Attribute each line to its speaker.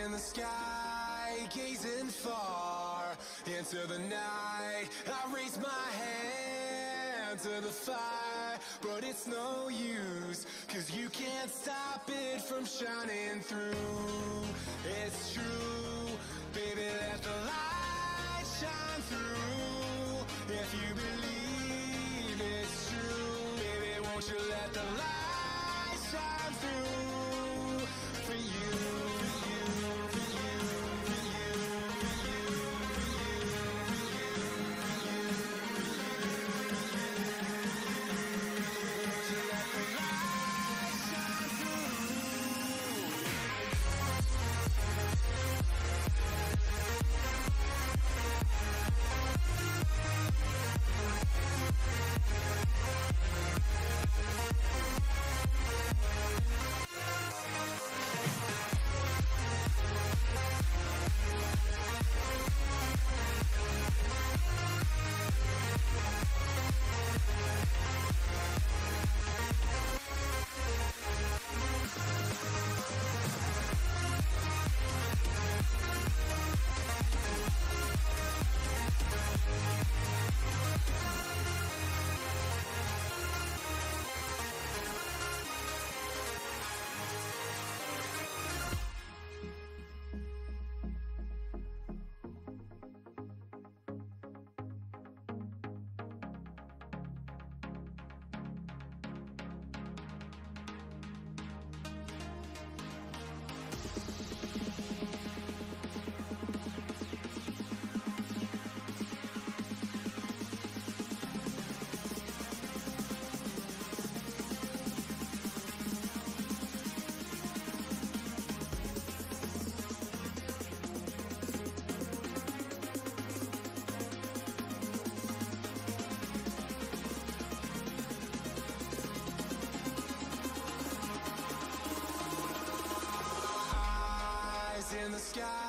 Speaker 1: in the sky, gazing far into the night. I raise my hand to the fire, but it's no use, 'cause you can't stop it from shining through. It's true, baby, let the light shine through. If you believe it's true, baby, won't you let the light shine through for you, for you, for you, for you, for you, for you, for you, for you, let the light shine through. In the sky,